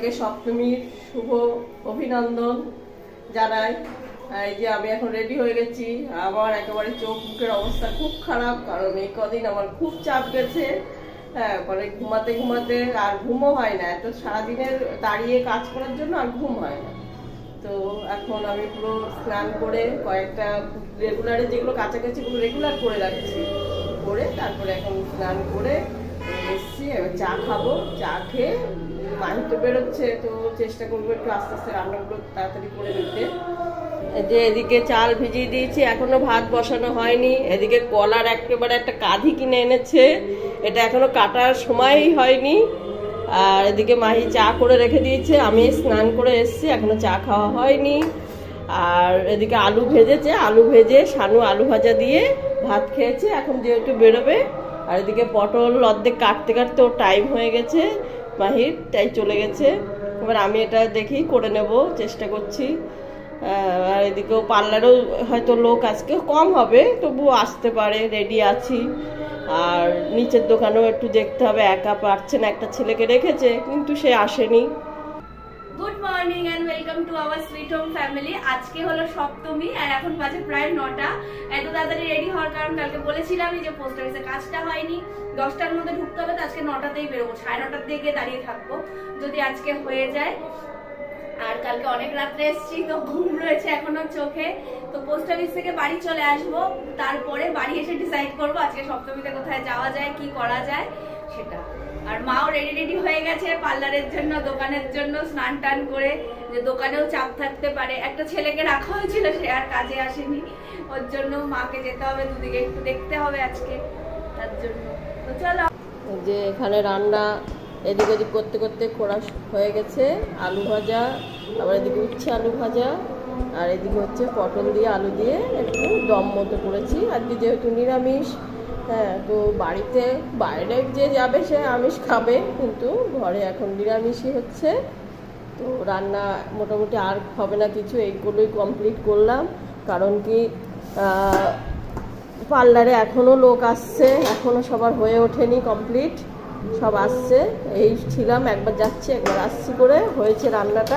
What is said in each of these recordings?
সবাইকে সপ্তমীর শুভ অভিনন্দন জানাই। এই যে আমি এখন রেডি হয়ে গেছি। আমার একেবারে চোখ মুখের অবস্থা খুব খারাপ, কারণ এই কদিন আমার খুব চাপ গেছে। হ্যাঁ, মানে ঘুমাতে ঘুমাতে আর ঘুমও হয় না, এত সারাদিনের দাঁড়িয়ে কাজ করার জন্য আর ঘুম হয় না। তো এখন আমি পুরো স্নান করে কয়েকটা রেগুলারে যেগুলো কাছাকাছিগুলো রেগুলার করে রাখছি, করে তারপরে এখন স্নান করে এসছি। এবার চা খাবো, চা খেয়ে মাহি তো বেরোচ্ছে, তো চেষ্টা করবো একটু আস্তে আস্তে রান্নাগুলো তাড়াতাড়ি করে নিতে। যে এদিকে চাল ভিজিয়ে দিয়েছি, এখনো ভাত বসানো হয়নি। এদিকে কলার একেবারে একটা কাঁধি কিনে এনেছে, এটা এখনো কাটার সময়ই হয়নি। আর এদিকে মাহি চা করে রেখে দিয়েছে, আমি স্নান করে এসছি, এখনো চা খাওয়া হয়নি। আর এদিকে আলু ভেজেছে, আলু ভেজে শানু আলু ভাজা দিয়ে ভাত খেয়েছে, এখন যেহেতু বেরোবে। আর এদিকে পটল অর্ধেক কাটতে কাটতে ওর টাইম হয়ে গেছে মাহির, তাই চলে গেছে। এবার আমি এটা দেখি করে নেব, চেষ্টা করছি। আর এদিকেও পার্লারেও হয়তো লোক আজকে কম হবে, তবুও আসতে পারে, রেডি আছি। আর নিচের দোকানেও একটু দেখতে হবে, একা পারছে না, একটা ছেলেকে রেখেছে কিন্তু সে আসেনি। Good morning and welcome to our sweet home family. আজকে হলো সপ্তমী আর এখন বাজে প্রায় 9টা। এত তাড়াতাড়ি রেডি হওয়ার কারণ কালকে বলেছিলামই যে পোস্ট অফিসে কাজটা হয়নি, 10টার মধ্যে ঢুকতে হবে, তো আজকে 9টাতেই বেরোবো, 9:30টার দিকে দাঁড়িয়ে থাকবো যদি আজকে হয়ে যায়। আর কালকে অনেক রাত্রে এসেছি, তো ঘুম রয়েছে এখনো চোখে। তো পোস্ট অফিস থেকে বাড়ি চলে আসবো, তারপরে বাড়ি এসে ডিসাইড করবো আজকে সপ্তমীতে কোথায় যাওয়া যায়, কি করা যায় সেটা। আর মাও রেডি হয়ে গেছে পার্লারের জন্য, দোকানের জন্য, স্নান টান করে, যে দোকানেও চাপ থাকতে পারে। একটা ছেলেকে রাখা হয়েছিল, সে আর কাজে আসেনি, ওর জন্য মাকে যেতে হবে, দুদিকে একটু দেখতে হবে আজকে, তার জন্য। তো চলো, যে এখানে রান্না এদিক ওদিক করতে করতে খোড়া হয়ে গেছে। আলু ভাজা, আবার এদিকে উচ্ছে আলু ভাজা, আর এদিকে হচ্ছে পটল দিয়ে আলু দিয়ে একটু দম মতো করেছি আজকে, যেহেতু নিরামিষ। হ্যাঁ, তো বাড়িতে বাইরে যে যাবে সে আমিষ খাবে, কিন্তু ঘরে এখন নিরামিষই হচ্ছে। তো রান্না মোটামুটি আর হবে না কিছু, এইগুলোই কমপ্লিট করলাম। কারণ কি পার্লারে এখনও লোক আসছে, এখনও সবার হয়ে ওঠেনি কমপ্লিট, সব আসছে। এই ছিলাম, একবার যাচ্ছি একবার আসছি করে হয়েছে রান্নাটা।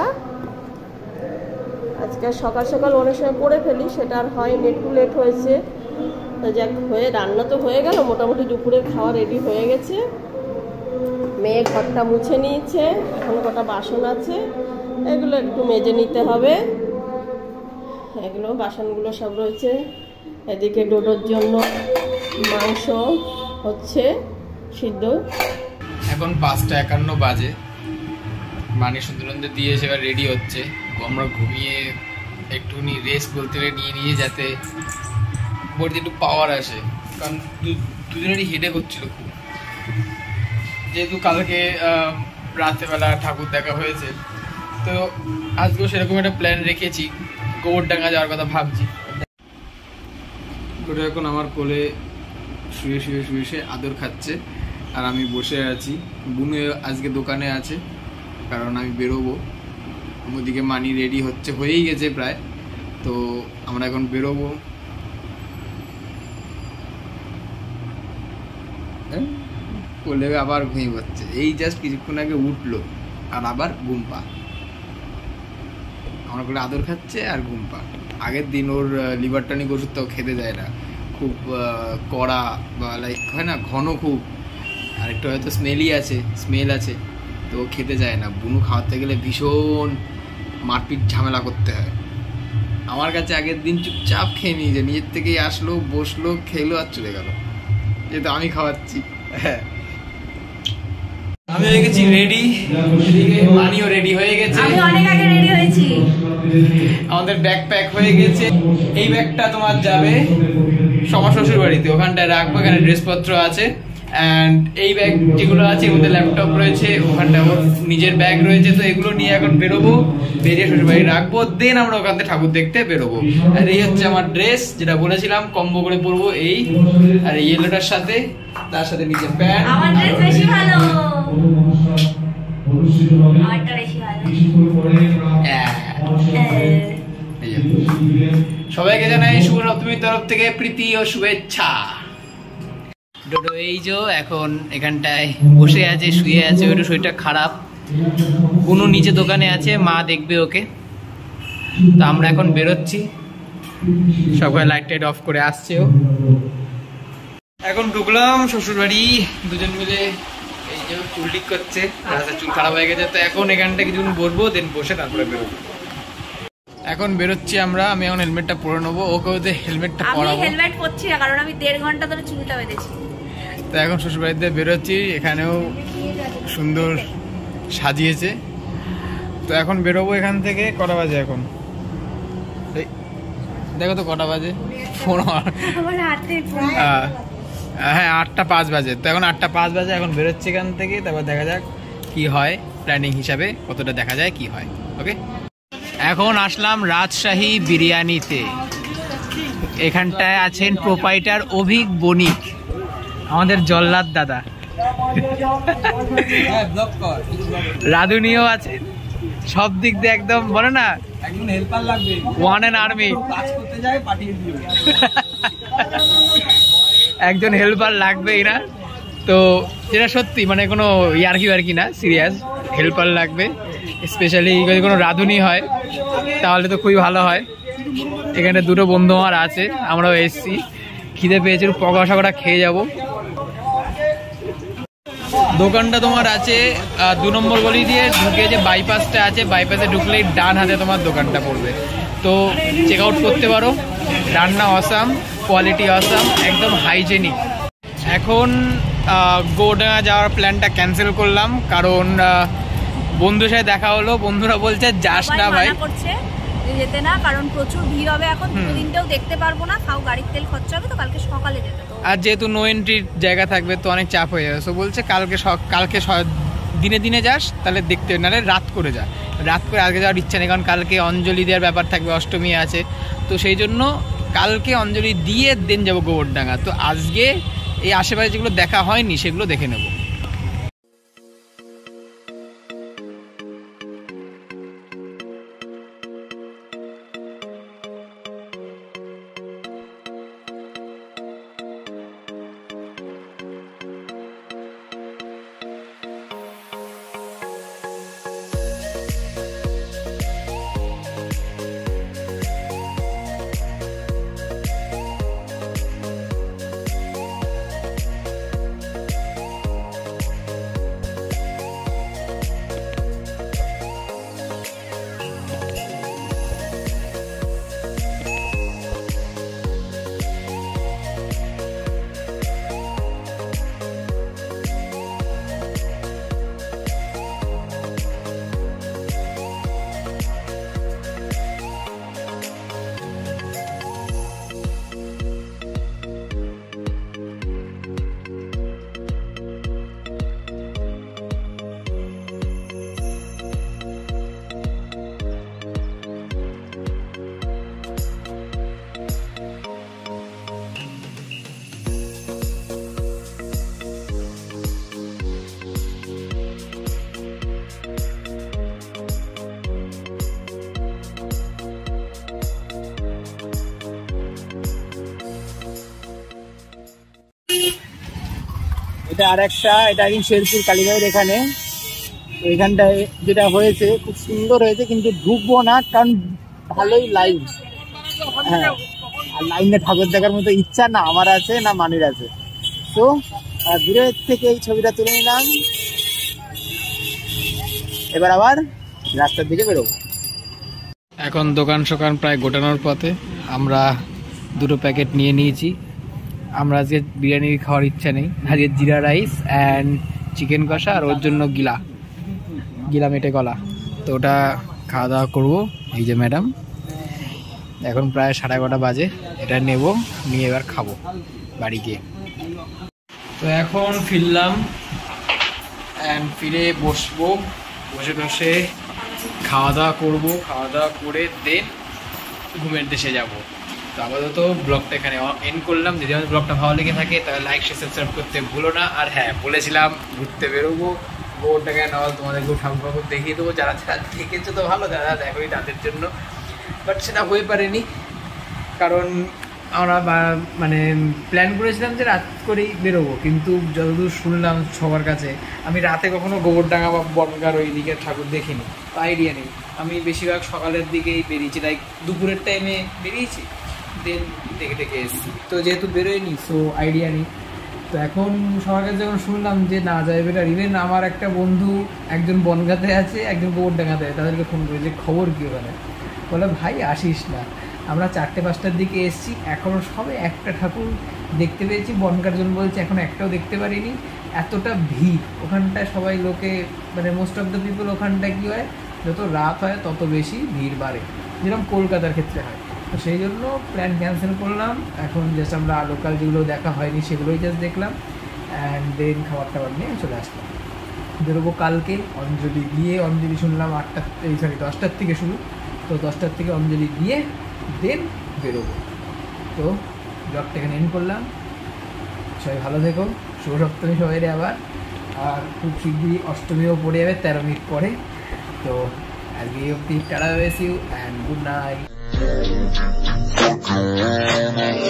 আজকে সকাল সকাল অনেক সময় করে ফেলি, সেটা আর হয়নি, একটু লেট হয়েছে। যাক, হয়ে রান্না তো হয়ে গেল, মোটামুটি দুপুরের খাওয়া রেডি হয়ে গেছে। মেয়ে ঘরটা মুছে নিয়েছে, এখনো কটা বাসন আছে, এগুলো একটু মেজে নিতে হবে। এগুলো বাসনগুলো সব রয়েছে। এদিকে ডোডোর জন্য মাংস হচ্ছে সিদ্ধ। এখন 5:51 বাজে, মানে সুন্দর দিয়ে এসে এবার রেডি হচ্ছে। আমরা ঘুমিয়ে একটুখানি রেস্ট বলতে নিয়ে যাতে বডিতে একটু পাওয়ার আসে, কারণ দুজনেরই হেডেক হচ্ছিল খুব। যেহেতু কালকে রাত্রেবেলা ঠাকুর দেখা হয়েছে, তো আজকেও সেরকম একটা প্ল্যান রেখেছি, গোবরডাঙ্গা যাওয়ার কথা ভাবছি। ওটা এখন আমার কোলে শুয়ে শুয়ে শুয়ে শুয়ে আদর খাচ্ছে, আর আমি বসে আছি। বুনু আজকে দোকানে আছে, কারণ আমি বেরোবো। ওদিকে মানি রেডি হচ্ছে, হয়েই গেছে প্রায়, তো আমরা এখন বেরোবো। কোলে আবার ঘুমিয়ে পড়ছে, এই জাস্ট কিছুক্ষণ আগে উঠলো আর আবার ঘুম পা। আমার কোলে আদর খাচ্ছে আর ঘুম পা। আগের দিন ওর লিভার টনিক ওষুধটাও খেতে দেয় না, খুব কড়া বা লাইক হয় না ঘন খুব, আর একটু হয়তো স্মেল আছে, তো খেতে যায় না। বুনু খাওয়াতে গেলে ভীষণ মারপিট ঝামেলা করতে হয়। আমার কাছে আগের দিন চুপচাপ খেয়ে নিয়েছে, নিজের থেকেই আসলো, বসলো, খেলো আর চলে গেল, যেহেতু আমি খাওয়াচ্ছি। হ্যাঁ, আমি হয়ে গেছি রেডি, মানিও রেডি হয়ে গেছে, আমি অনেক আগে রেডি হয়েছি। আমাদের ব্যাগ প্যাক হয়ে গেছে। এই ব্যাগটা তোমার যাবে সবার শ্বশুর বাড়িতে, ওখানটায় রাখবো, এখানে ড্রেসপত্র আছে। অ্যান্ড এই ব্যাগ যেগুলো আছে, এর মধ্যে ল্যাপটপ রয়েছে, ওখানটা ওর নিজের ব্যাগ রয়েছে। তো এগুলো নিয়ে এখন বেরোবো, বেরিয়ে শ্বশুর বাড়ি রাখবো, দেন আমরা ওখান থেকে ঠাকুর দেখতে বেরোবো। আর এই হচ্ছে আমার ড্রেস, যেটা বলেছিলাম কম্বো করে পরবো, এই আর এই ইয়েলোটার সাথে, তার সাথে নিচে প্যান্ট। আমার ড্রেস বেশি ভালো, আমারটা বেশি ভালো। সবাইকে জানাই শুভ সপ্তমীর তরফ থেকে প্রীতি ও শুভেচ্ছা। ডোডো এই যে এখন এখানটায় বসে আছে, শুয়ে আছে, ওইটা শরীরটা খারাপ, বুনু নিচে দোকানে আছে, মা দেখবে ওকে। তো আমরা এখন বেরোচ্ছি, সবাই লাইট টাইট অফ করে আসছে। ও এখন ঢুকলাম শ্বশুর বাড়ি, দুজন মিলে এই যে চুল ঠিক করছে, রাস্তায় চুল খারাপ হয়ে গেছে। তো এখন এখানটা কিছুক্ষণ বসবো, দেন বসে তারপরে বেরোবো। এখন বেরোচ্ছি আমরা, আমি এখন হেলমেটটা পরে নেবো, ওকে ওদের হেলমেটটা পরাবো। আমি হেলমেট পরছি না কারণ আমি 1.5 ঘন্টা ধরে চুলটা বেঁধেছি। তো এখন শ্বশুর বাড়িতে বেরোচ্ছি, এখানেও সুন্দর সাজিয়েছে। তো এখন বেরোবো এখান থেকে। কটা বাজে এখন? দেখো তো কটা বাজে, হ্যাঁ 8:05 বাজে। তো এখন 8:05 বাজে, এখন বেরোচ্ছি এখান থেকে। তারপর দেখা যাক কি হয়, প্ল্যানিং হিসাবে কতটা দেখা যায় কি হয়। ওকে, এখন আসলাম রাজশাহী বিরিয়ানিতে। এখানটায় আছেন প্রোপাইটার অভিক বণিক, আমাদের জল্লাদ দাদা। রাধুনিও আছে, সব দিক দিয়ে একদম বলে না একজন হেল্পার লাগবে, ওয়ান অ্যান্ড আর্মি কাজ করতে যায় পাঠিয়ে দিও। একজন হেল্পার লাগবেই না, তো যেটা সত্যি মানে কোনো ইয়ার্কি না, সিরিয়াস হেল্পার লাগবে। স্পেশালি যদি কোনো রাঁধুনি হয় তাহলে তো খুবই ভালো হয়। এখানে দুটো বন্ধু আমার আছে, আমরাও এসছি, খিদে পেয়েছি, পকোড়া সকোড়া খেয়ে যাব। দোকানটা তোমার আছে 2 নম্বর গলি দিয়ে ঢুকে, যে বাইপাসটা আছে, বাইপাসে ঢুকলেই ডান হাতে তোমার দোকানটা পড়বে। তো চেক আউট করতে পারো। রান্না অসাম, কোয়ালিটি অসাম, একদম হাইজেনিক। এখন গৌরডাঙ্গা যাওয়ার প্ল্যানটা ক্যান্সেল করলাম, কারণ বন্ধুর সাথে দেখা হলো, বন্ধুরা বলছে যাস না ভাই, যেতে না, কারণ প্রচুর ভিড় হবে। এখন দুদিনটাও দেখতে পারবো না, খাও গাড়ির তেল খরচা হবে, তো কালকে সকালে যেতে। আর যেহেতু নো এন্ট্রির জায়গা থাকবে তো অনেক চাপ হয়ে যাবে। সো বলছে কালকে দিনে দিনে যাস, তাহলে দেখতে, নাহলে রাত করে যা। রাত করে আজকে যাওয়ার ইচ্ছা নেই, কারণ কালকে অঞ্জলি দেওয়ার ব্যাপার থাকবে, অষ্টমী আছে। তো সেই জন্য কালকে অঞ্জলি দিয়ে দেন যাবো গোবরডাঙ্গা। তো আজকে এই আশেপাশে যেগুলো দেখা হয়নি সেগুলো দেখে নেবো। এটা আর একটা, এটা একদিন শেরপুর কালীবাড়ির এখানে। তো এখানটায় যেটা হয়েছে খুব সুন্দর হয়েছে, কিন্তু ঢুকবো না কারণ ভালোই লাইন। হ্যাঁ, আর লাইনে ঠাকুর দেখার মতো ইচ্ছা না আমার আছে না মানির আছে। তো দূরের থেকে এই ছবিটা তুলে নিলাম, এবার আবার রাস্তার দিকে বেরোবো। এখন দোকান সোকান প্রায় গোটানোর পথে, আমরা 2 প্যাকেট নিয়ে নিয়েছি। আমরা আজকে বিরিয়ানি খাওয়ার ইচ্ছা নেই, আজকে জিরা রাইস অ্যান্ড চিকেন কষা, আর ওর জন্য গিলা মেটে গলা। তো ওটা খাওয়া দাওয়া করবো। এই যে ম্যাডাম, এখন প্রায় 11:30 বাজে, এটা নেব, নিয়ে এবার খাবো বাড়ি গিয়ে। তো এখন ফিরলাম অ্যান্ড ফিরে বসবো, বসে খাওয়া দাওয়া করবো, খাওয়া দাওয়া করে দেন ঘুমের দেশে যাবো। তো আপাতত ব্লগটা এখানে এন্ড করলাম। যদি আমাদের ব্লগটা ভালো লেগে থাকে তাহলে লাইক শেয়ার সাবস্ক্রাইব করতে ভুলো না। আর হ্যাঁ, বলেছিলাম ঘুরতে বেরোবো, গোবরটাকে নল তোমাদেরকে ঠাকুর ঠাকুর দেখিয়ে দেবো। যারা দেখেছো তো ভালো, যারা দেখোই তাদের জন্য, বাট সেটা হয়ে পারেনি, কারণ আমরা মানে প্ল্যান করেছিলাম যে রাত করেই বেরোবো, কিন্তু যতদূর শুনলাম সবার কাছে, আমি রাতে কখনো গোবরডাঙ্গা বা বনগার ওই দিকে ঠাকুর দেখিনি, তো আইডিয়া নেই। আমি বেশিরভাগ সকালের দিকেই বেরিয়েছি, লাইক দুপুরের টাইমে বেরিয়েছি, দেন দেখে দেখে এসেছি। তো যেহেতু বেরোয়নি, সো আইডিয়া নেই। তো এখন সবার কাছে যখন শুনলাম যে না যায় বেটার, ইভেন আমার একটা বন্ধু একজন বনগাঁতে আছে, একজন গোবরডাঙ্গাতে আছে, তাদেরকে ফোন করে যে খবর কী ওখানে, বলে ভাই আসিস না। আমরা 4টে-5টার দিকে এসেছি, এখনও সবে একটা ঠাকুর দেখতে পেয়েছি, বনগার জন্য বলছে এখন একটাও দেখতে পারিনি, এতটা ভিড় ওখানটায়। সবাই লোকে মানে মোস্ট অফ দ্য পিপল ওখানটায় কী হয়, যত রাত হয় তত বেশি ভিড় বাড়ে, যেরকম কলকাতার ক্ষেত্রে হয়। তো সেই জন্য প্ল্যান ক্যান্সেল করলাম। এখন জাস্ট আমরা লোকাল যেগুলো দেখা হয়নি সেগুলোই জাস্ট দেখলাম, অ্যান্ড দেন খাবার টাবার নিয়ে চলে আসলাম। বেরোবো কালকে অঞ্জলি দিয়ে, অঞ্জলি শুনলাম 10টার থেকে শুরু, তো 10টার থেকে অঞ্জলি দিয়ে দেন বেরোবো। তো ব্লগটা এখানে এন্ড করলাম। সবাই ভালো থেকো, শুভ সপ্তমী সবাই আবার, আর খুব শীঘ্রই অষ্টমীও পড়ে যাবে 13 মিনিট পরে। তো আজকে অব্দি tata, you and good night.